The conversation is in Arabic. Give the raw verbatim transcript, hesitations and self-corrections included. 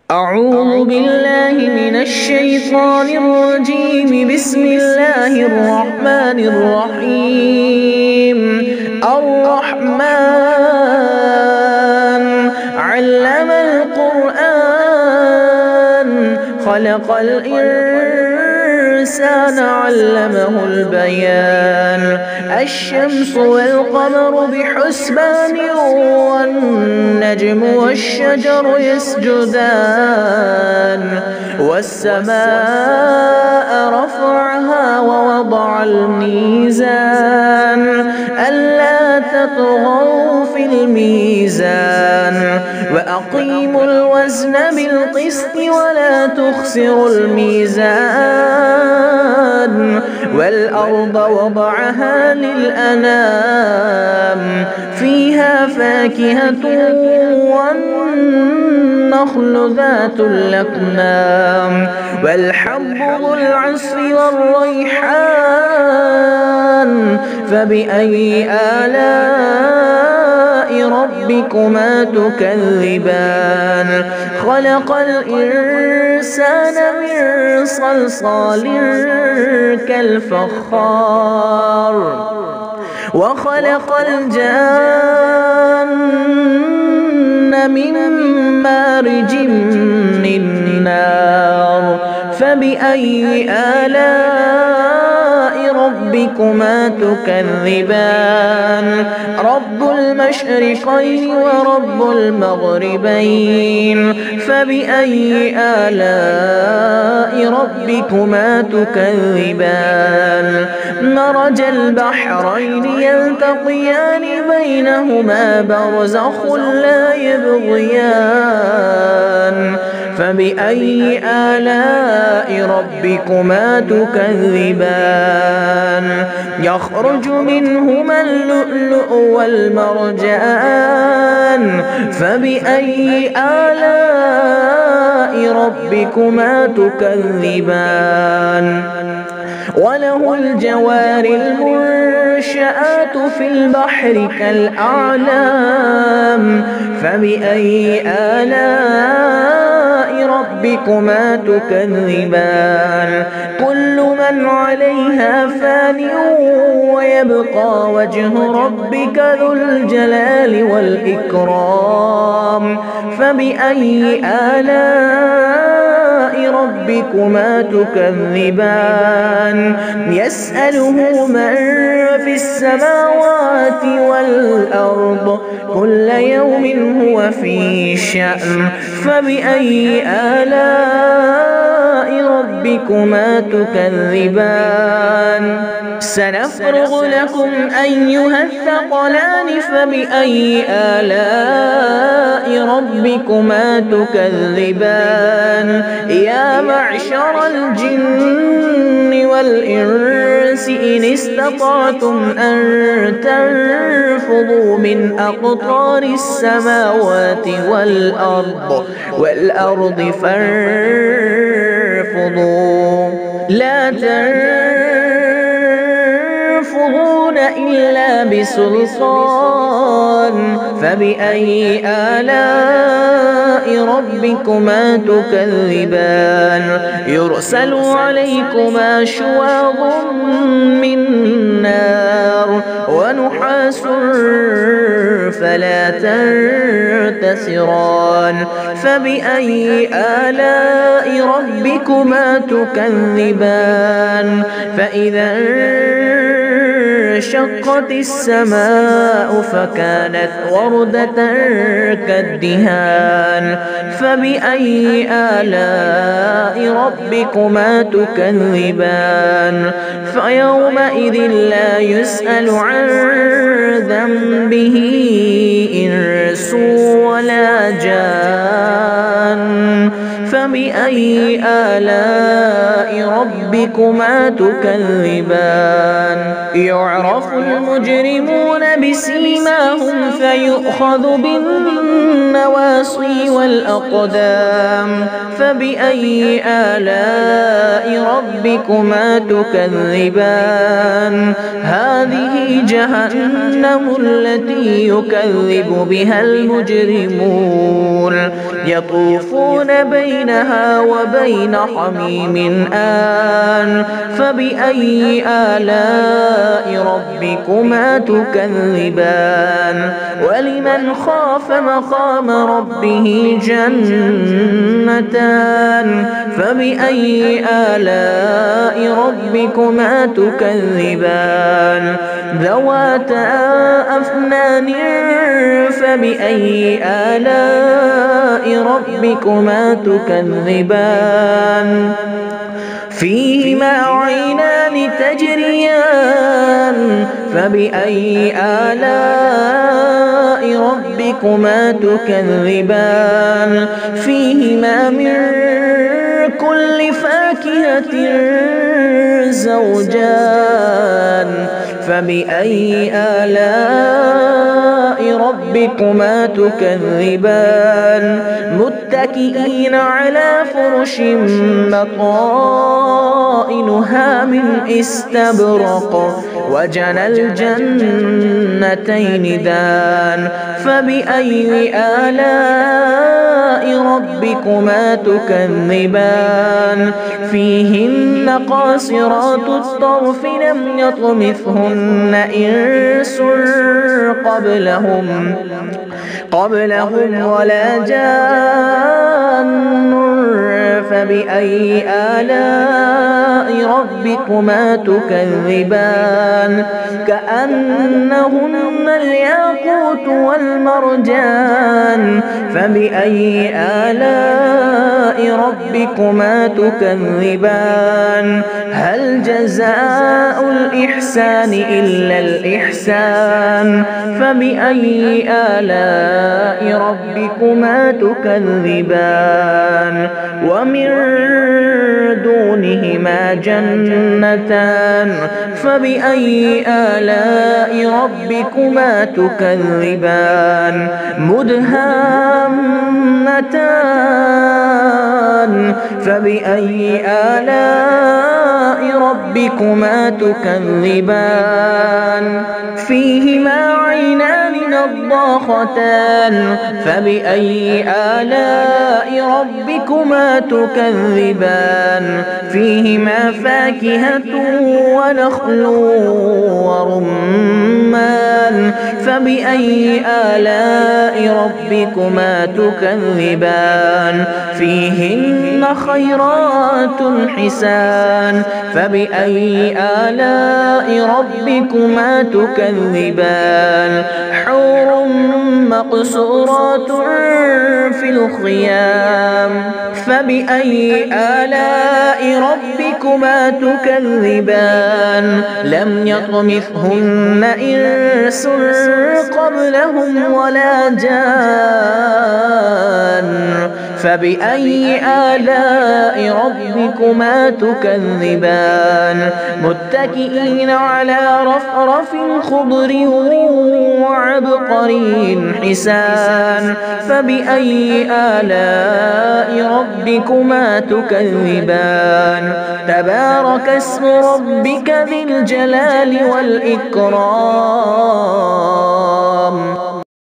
أعوذ بالله من الشيطان الرجيم. بسم الله الرحمن الرحيم. الرحمن علم القرآن خلق الإنسان علمه البيان. الشمس والقمر بحسبان والنجم والشجر يسجدان. والسماء رفعها ووضع الميزان ألا تطغوا في الميزان وأقيموا الوزن بالقسط ولا تخسروا الميزان. والأرض وضعها للأنام فيها فاكهة والنخل ذات الأكمام والحب ذو العصف والريحان. فبأي آلاء ربكما تكذبان؟ خلق الإنسان من صلصال كالفخار وخلق الجان من مارج من نار. فبأي آلاء ربكما تكذبان؟ رب المشرقين ورب المغربين. فبأي آلاء ربكما تكذبان؟ مرج البحرين يلتقيان بينهما برزخ لا يبغيان. فبأي آلاء ربكما تكذبان؟ يخرج منهما اللؤلؤ والمرجان. فبأي آلاء ربكما تكذبان؟ وله الجوار المنشآت في البحر كالأعلام. فبأي آلاء ربكما تكذبان؟ كل من عليها فان ويبقى وجه ربك ذو الجلال والإكرام. فبأي آلاء ربكما تكذبان؟ يسأله من في السماوات والأرض كل يوم هو في شأن. فبأي آلاء ربكما تكذبان؟ سنفرغ لكم أيها الثقلان. فبأي آلاء ربكما تكذبان؟ يا معشر الجن والإنس إن استطعتم أن تنفذوا من أقطار السماوات والأرض والأرض فانفذوا لا تنفذون إلا بسلطان. فبأي آلاء ربكما تكذبان؟ يرسل عليكما شواظ من نار ونحاس فلا تنتصران. فبأي آلاء ربكما تكذبان؟ فإذا انشقت السماء فكانت وردة كالدهان. فبأي آلاء ربكما تكذبان؟ فيومئذ لا يسأل عن ذنبه إنس ولا جان. فمن فبأي آلاء ربكما تكذبان يعرف المجرمون بسيماهم فيؤخذ بالنواصي والأقدام فبأي آلاء ربكما تكذبان هذه جهنم التي يكذب بها المجرمون يطوفون بينها وبين حميم آن فبأي آلاء ربكما تكذبان ولمن خاف مقام ربه جنتان فبأي آلاء ربكما تكذبان ذواتا أفنان فبأي آلاء ربكما تكذبان فيهما عينان تجريان فبأي آلاء ربكما تكذبان فيهما من كل فاكهة زوجان فبأي آلاء ربكما تكذبان متكئين على فرش بطائنها من استبرق وجنى الجنتين دان فبأي آلاء ربكما تكذبان فيهن قاصرات الطرف لم يطمثهن إنس قبلهم قبلهم ولا جان فبأي آلاء ربكما تكذبان كأنهن الياقوت والمرجان فبأي آلاء ربكما تكذبان هل جزاء الإحسان إلا الإحسان فبأي آلاء ربكما تكذبان ومن دونهما جنتان فبأي آلاء ربكما تكذبان مدهامتان فبأي آلاء ربكما تكذبان فيهما عينان نضاختان فبأي آلاء ربكما تكذبان فيهما فاكهة ونخل ورمان فبأي آلاء ربكما تكذبان فيهن خيرات حسان فبأي آلاء ربكما تكذبان حور مقصورات في الخيام فبأي آلاء ربكما تكذبان لم يطمثهن إنس قبلهم ولا جان فبأي آلاء ربكما تكذبان متكئين على رفرف خضر وعبقري حسان فبأي آلاء ربكما تكذبان تبارك اسم ربك ذي الجلال والإكرام